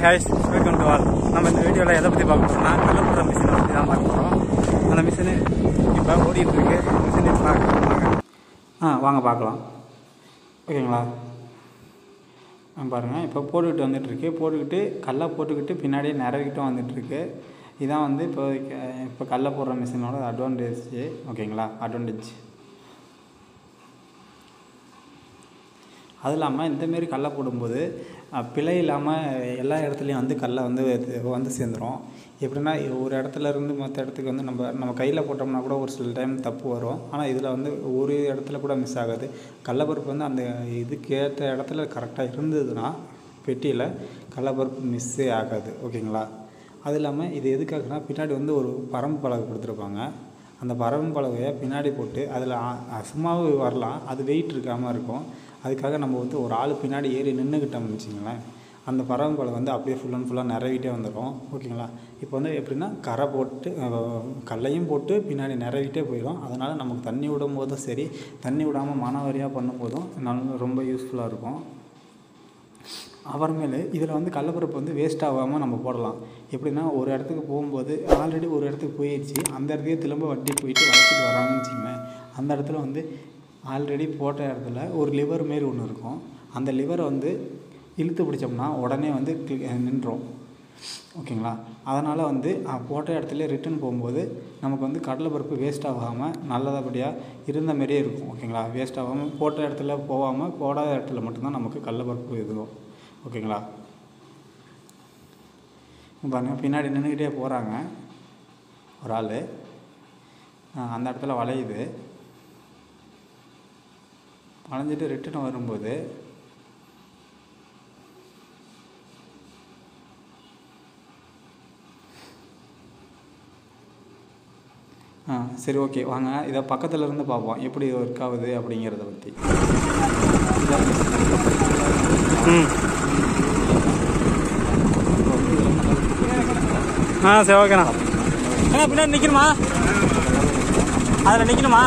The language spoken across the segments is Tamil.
guys, welcome to all. நம்ம இந்த வீடியோவில் எதை பற்றி பார்க்க போகிறோம்னா கலப்புற மிஷினை பற்றி தான் பார்க்க போகிறோம். அந்த மிஷினு இப்போ ஓடிட்டு இருக்கு. மிஷினை பார்க்கலாம். வாங்க பார்க்கலாம். ஓகேங்களா? பாருங்கள், இப்போ போட்டுக்கிட்டு வந்துட்டுருக்கு. போட்டுக்கிட்டு கல்லை போட்டுக்கிட்டு பின்னாடியே நிறவிக்கிட்டும் வந்துட்டுருக்கு. இதான் வந்து இப்போ கல்லை போடுற மிஷினோட அட்வான்டேஜ். ஓகேங்களா? அட்வான்டேஜ் அது இல்லாமல் இந்தமாரி கல்லை போடும்போது பிழை இல்லாமல் எல்லா இடத்துலையும் வந்து கல்லை வந்து சேர்ந்துடும். எப்படின்னா ஒரு இடத்துல இருந்து மற்ற இடத்துக்கு வந்து நம்ம கையில் போட்டோம்னா கூட ஒரு சில டைம் தப்பு வரும். ஆனால் இதில் வந்து ஒரு இடத்துல கூட மிஸ் ஆகாது. கடலப்பருப்பு வந்து அந்த இதுக்கேற்ற இடத்துல கரெக்டாக இருந்ததுன்னா பெட்டியில் கடலப்பருப்பு மிஸ்ஸே ஆகாது. ஓகேங்களா? அது இல்லாமல் இது எதுக்காகனா பின்னாடி வந்து ஒரு பரம்பு பலகை கொடுத்துருப்பாங்க. அந்த பரம்பு பலகையை பின்னாடி போட்டு அதில் சும்மாவே வரலாம், அது வெயிட் இருக்காமல் இருக்கும். அதுக்காக நம்ம வந்து ஒரு ஆள் பின்னாடி ஏறி நின்றுக்கிட்டோம்னு வச்சிங்களேன், அந்த பரம்பு பலகை வந்து அப்படியே ஃபுல் அண்ட் ஃபுல்லாக நிறவிட்டே வந்துடும். ஓகேங்களா? இப்போ வந்து எப்படின்னா கரை போட்டு கல்லையும் போட்டு பின்னாடி நிறவிட்டே போயிடும். அதனால் நமக்கு தண்ணி விடும் போதும் சரி, தண்ணி விடாமல் மனவரியாக பண்ணும்போதும் ரொம்ப யூஸ்ஃபுல்லாக இருக்கும். அப்புறமேலு இதில் வந்து கடலப்பருப்பு வந்து வேஸ்ட் ஆகாமல் நம்ம போடலாம். எப்படின்னா ஒரு இடத்துக்கு போகும்போது ஆல்ரெடி ஒரு இடத்துக்கு போயிடுச்சு, அந்த இடத்துக்கே திரும்ப வண்டி போயிட்டு வளர்ச்சிட்டு வராங்கன்னு வச்சுக்கோங்களேன். அந்த இடத்துல வந்து ஆல்ரெடி போட்ட இடத்துல ஒரு லிவர் மாரி ஒன்று இருக்கும். அந்த லிவரை வந்து இழுத்து பிடிச்சோம்னா உடனே வந்து நின்றோம். ஓகேங்களா? அதனால் வந்து போட்ட இடத்துல ரிட்டன் போகும்போது நமக்கு வந்து கடலைப்பருப்பு வேஸ்ட் ஆகாமல் நல்லபடியாக இருந்த மாரியே இருக்கும். ஓகேங்களா? வேஸ்ட் ஆகாமல் போட்ட இடத்துல போகாமல் போடாத இடத்துல மட்டும்தான் நமக்கு கடலைப்பருப்பு இதுவும். ஓகேங்களா? பாருங்கள், பின்னாடி நின்றுக்கிட்டே போகிறாங்க ஒரு ஆள். அந்த இடத்துல வளையுது. வளைஞ்சிட்டு ரிட்டன் வரும்போது சரி, ஓகே, வாங்க இதை பக்கத்தில் இருந்து பார்ப்போம் எப்படி ஒர்க் ஆகுது அப்படிங்கிறத பற்றி. சரி, ஓகேண்ணா. பின்னாடி நிற்கணுமா? அதில் நிற்கணுமா?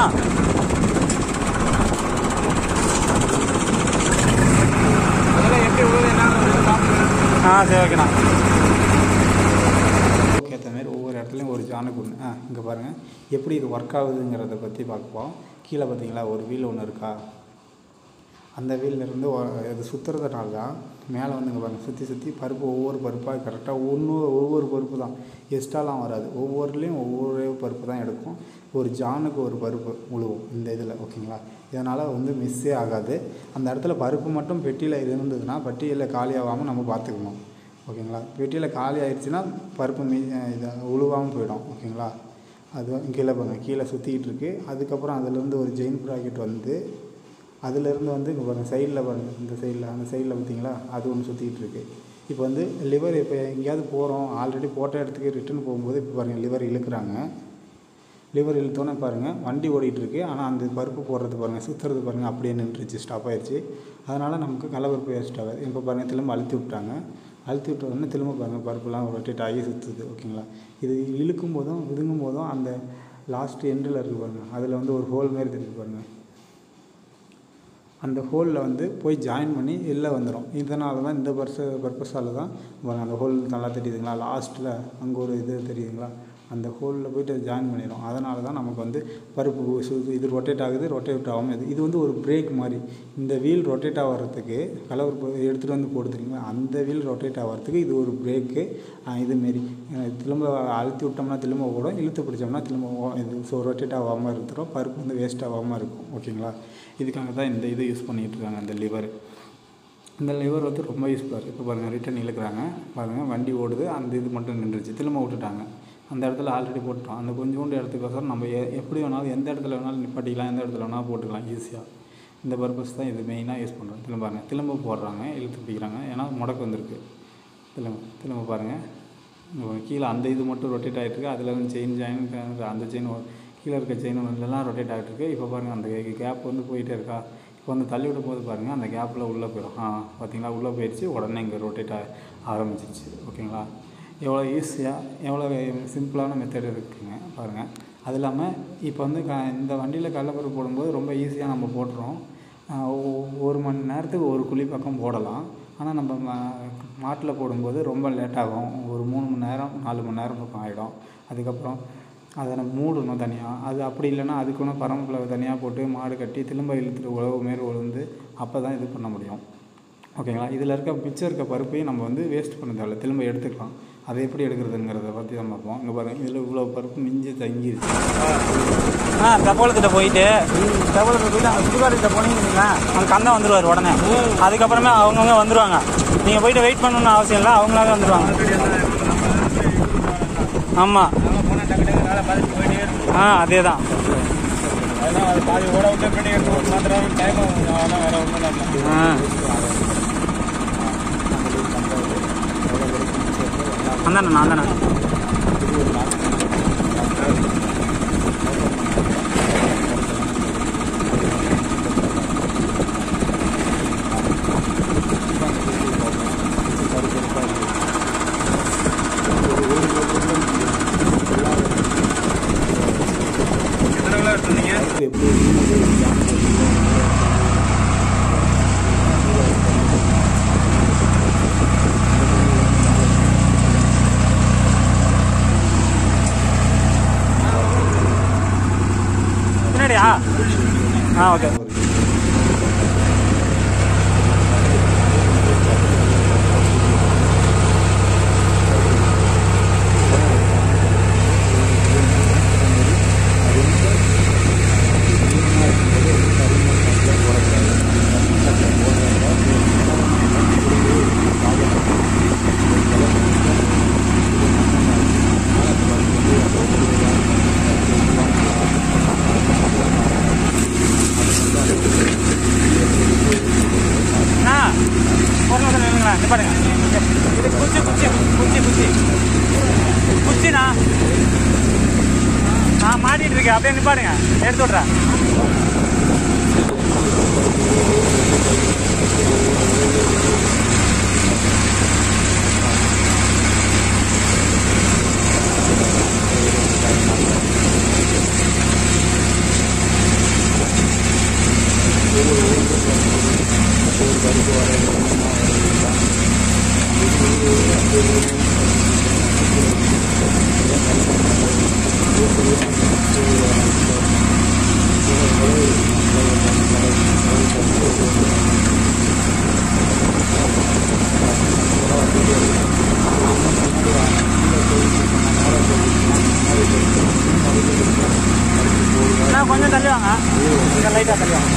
சரி, ஓகேண்ணா. ஏற்ற மாரி ஒவ்வொரு இடத்துலையும் ஒரு ஜானுக்கு ஒன்று. இங்கே பாருங்கள் எப்படி இது ஒர்க் ஆகுதுங்கிறத பற்றி பார்ப்போம். கீழே பார்த்தீங்களா ஒரு வீல் ஒன்று இருக்கா? அந்த வீலிருந்து இது சுற்றுறதுனால தான் மேலே வந்து இங்கே பாருங்கள் சுற்றி சுற்றி பருப்பு ஒவ்வொரு பருப்பாக கரெக்டாக ஒவ்வொரு பருப்பு தான், எக்ஸ்ட்ராலாம் வராது. ஒவ்வொருலேயும் ஒவ்வொரு பருப்பு தான் எடுக்கும். ஒரு ஜானுக்கு ஒரு பருப்பு உழுவும் இந்த இதில். ஓகேங்களா? இதனால் வந்து மிஸ்ஸே ஆகாது. அந்த இடத்துல பருப்பு மட்டும் பெட்டியில் இருந்ததுன்னா பெட்டியில் காலியாகாமல் நம்ம பார்த்துக்கணும். ஓகேங்களா? பெட்டியில் காலி ஆகிடுச்சின்னா பருப்பு இதை உழுவாமல் போயிடும். ஓகேங்களா? அது கீழே பாருங்கள், கீழே சுற்றிக்கிட்டு இருக்குது. அதுக்கப்புறம் அதிலேருந்து ஒரு ஜெயின் ப்ராக்கெட் வந்து அதிலேருந்து வந்து இங்கே பாருங்கள் சைடில் பாருங்கள், இந்த சைடில் அந்த சைடில் பார்த்தீங்களா அது ஒன்று சுற்றிக்கிட்டு இருக்குது. இப்போ வந்து லிவர் இப்போ எங்கேயாவது போகிறோம், ஆல்ரெடி போட்ட இடத்துக்கு ரிட்டன் போகும்போது இப்போ பாருங்கள் லிவர் இழுக்கிறாங்க. லிவர் இழுத்தோன்னே பாருங்கள் வண்டி ஓடிட்டுருக்கு. ஆனால் அந்த பருப்பு போடுறது பாருங்கள் சுற்றுறது பாருங்கள் அப்படியே நின்றுச்சு, ஸ்டாப் ஆகிடுச்சு. அதனால் நமக்கு கடலைப்பருப்பு வேஸ்ட் ஆகாது. இப்போ பாருங்கள் திரும்ப அழுத்தி விட்டாங்க. அழுத்தி விட்ட உடனே திரும்ப பாருங்கள் பருப்புலாம் ரொட்டேட் ஆகி சுற்றுது. ஓகேங்களா? இது இழுக்கும் போதும் விதுங்கும் போதும் அந்த லாஸ்ட் எண்டில் இருக்குது பாருங்கள், அதில் வந்து ஒரு ஹோல் மாரி தெரியுது பாருங்கள். அந்த ஹோலில் வந்து போய் ஜாயின் பண்ணி வெளில வந்துடும். இதனால தான் இந்த பர்பஸால் தான் அந்த ஹோல் நல்லா தெரியுதுங்களா? லாஸ்ட்டில் அங்கே ஒரு இது தெரியுதுங்களா? அந்த ஹோலில் போய்ட்டு ஜாயின் பண்ணிடும். அதனால தான் நமக்கு வந்து பருப்பு இது ரொட்டேட் ஆகுது, ரொட்டேட் ஆகாமல் இது வந்து ஒரு பிரேக் மாதிரி. இந்த வீல் ரொட்டேட் ஆகிறதுக்கு கடலைப்பருப்பு எடுத்துகிட்டு வந்து போடுறீங்களா, அந்த வீல் ரொட்டேட் ஆகிறதுக்கு இது ஒரு பிரேக்கு. இதுமாரி திரும்ப அழுத்தி விட்டோம்னா திரும்ப ஓடும், இழுத்து பிடிச்சோம்னா திரும்ப இது ரொட்டேட் ஆகாமல் இருந்துடும். பருப்பு வந்து வேஸ்ட் ஆகாமல் இருக்கும். ஓகேங்களா? இதுக்காக தான் இந்த இது யூஸ் பண்ணிகிட்ருக்காங்க, அந்த லிவர். இந்த லிவர் வந்து ரொம்ப யூஸ்ஃபுல்லாக இருக்குது. இப்போ பாருங்கள் ரிட்டன் இழுக்கிறாங்க பாருங்கள், வண்டி ஓடுது, அந்த இது மட்டும் நின்றுச்சு, திரும்ப விட்டுட்டாங்க. அந்த இடத்துல ஆல்ரெடி போட்டோம். அந்த கொஞ்சோண்டு இடத்துக்கோசரம் நம்ம எப்படி வேணாலும் எந்த இடத்துல வேணாலும் நிப்பாட்டிக்கலாம், எந்த இடத்துல வேணாலும் போட்டுக்கலாம் ஈஸியாக. இந்த பர்பஸ் தான் இது மெயினாக யூஸ் பண்ணுறோம். திரும்ப பாருங்கள் திரும்ப போடுறாங்க, இழுத்து பிடிக்கிறாங்க, ஏன்னா முடக்கு வந்திருக்கு. திரும்ப பாருங்கள் கீழே அந்த இது மட்டும் ரொட்டேட் ஆகிட்டுருக்கு. அதில் வந்து செயின் அந்த செயின் கீழே இருக்க செயின் எல்லாம் ரொட்டேட் ஆகிட்டுருக்கு. இப்போ பாருங்கள் அந்த கேப் வந்து போயிட்டே இருக்கா. இப்போ வந்து தள்ளி விடும் போது பாருங்கள் அந்த கேப்பில் உள்ளே போயிடும். பார்த்தீங்களா? உள்ளே போயிடுச்சு, உடனே இங்கே ரொட்டேட் ஆரம்பிச்சிச்சு. ஓகேங்களா? எவ்வளோ ஈஸியாக எவ்வளோ சிம்பிளான மெத்தட் இருக்குதுங்க பாருங்கள். அது இல்லாமல் இப்போ வந்து இந்த வண்டியில் கடலைப்பருப்பு போடும்போது ரொம்ப ஈஸியாக நம்ம போட்டுறோம். 1 மணி நேரத்துக்கு ஒரு குழி பக்கம் போடலாம். ஆனால் நம்ம மாட்டில் போடும்போது ரொம்ப லேட்டாகும். ஒரு 3 மணி நேரம் 4 மணி நேரம் பக்கம் ஆகிடும். அதுக்கப்புறம் அதை நம்ம மூடணும் தனியாக. அது அப்படி இல்லைன்னா அதுக்குன்னு பரம்பில் தனியாக போட்டு மாடு கட்டி திரும்ப இழுத்துட்டு உழவு மாரி உழுந்து அப்போ தான் இது பண்ண முடியும். ஓகேங்களா? இதில் மிச்சம் இருக்க பருப்பையும் நம்ம வந்து வேஸ்ட் பண்ண தேவையில்ல, திரும்ப எடுத்துக்கலாம். அதை எப்படி எடுக்கிறதுங்கிறத பற்றி தான் பார்ப்போம். இங்கே பாருங்கள், இதில் இவ்வளோ பருப்பு மிஞ்சி தங்கிடுச்சு. தகவலத்திட்ட போயிட்டு அங்கே சுடுகாட்டுக்கிட்ட போனீங்கன்னா அங்கே கந்தான் வந்துடுவார் உடனே. அதுக்கப்புறமே அவங்கவுங்க வந்துடுவாங்க. நீங்கள் போயிட்டு வெயிட் பண்ணணும்னு அவசியம் இல்லை, அவங்களாவே வந்துடுவாங்க. ஆமாம், அதே தான். அந்தாண்ணா நான் தானே ஓகே. பாருங்க, இது குச்சிண்ணா நான் மாட்டிட்டு இருக்கேன். அப்படியே நிப்பாடுங்க, எடுத்து விட்றேன். கொஞ்சம் தள்ளி வாங்க, கொஞ்சம் லைட்டாக தள்ளி வாங்க.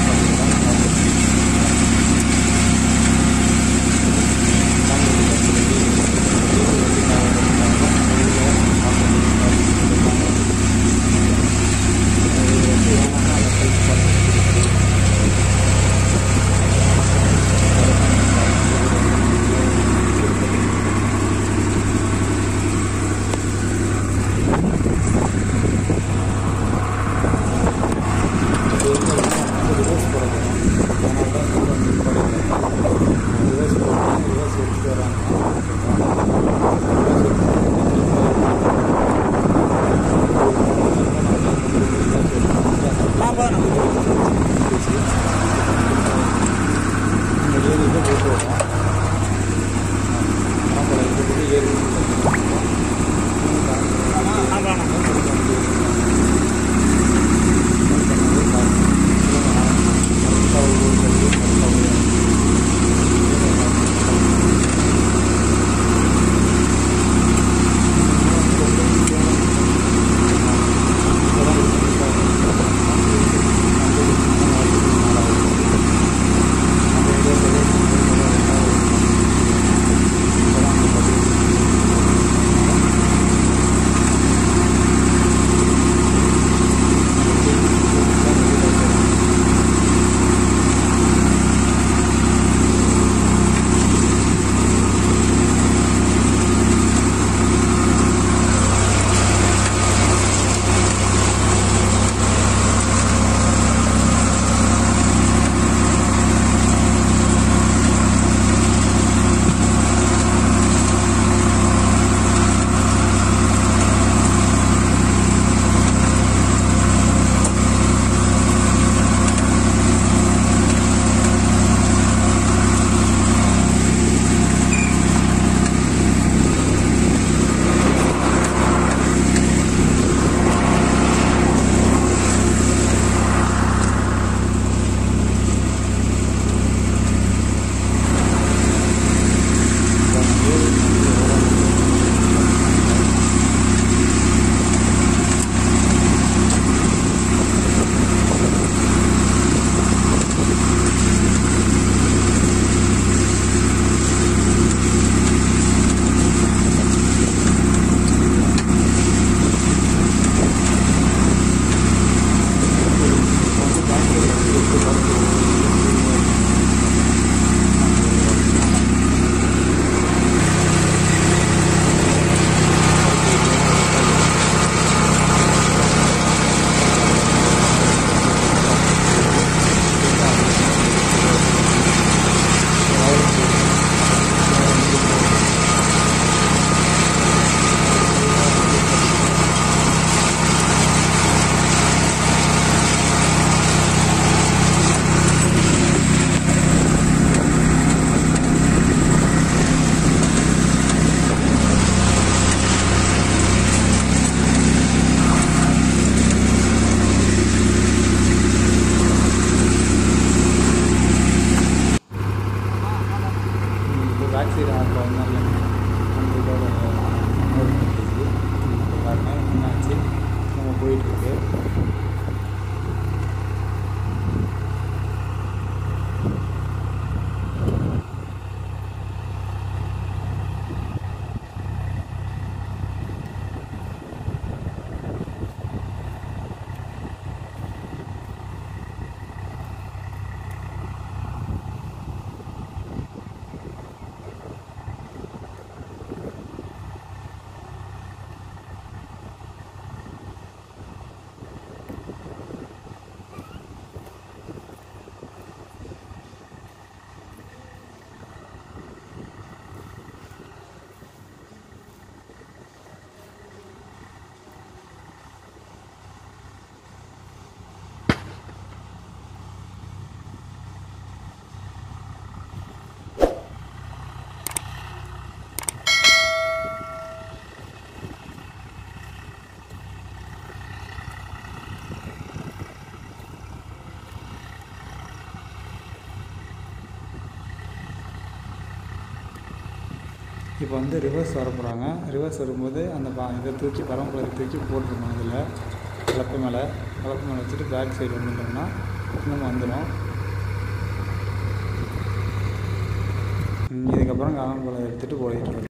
இப்போ வந்து ரிவர்ஸ் வர போகிறாங்க. ரிவர்ஸ் வரும்போது அந்த இதை தூக்கி பரம்பரை தூக்கி போட்டுருக்கணும். இதில் கலப்பு மேலே வச்சுட்டு பேக் சைடு வந்துட்டோம்னா நம்ம வந்துடும். இதுக்கப்புறம் காளான் பழம் எடுத்துகிட்டு போயிட்டு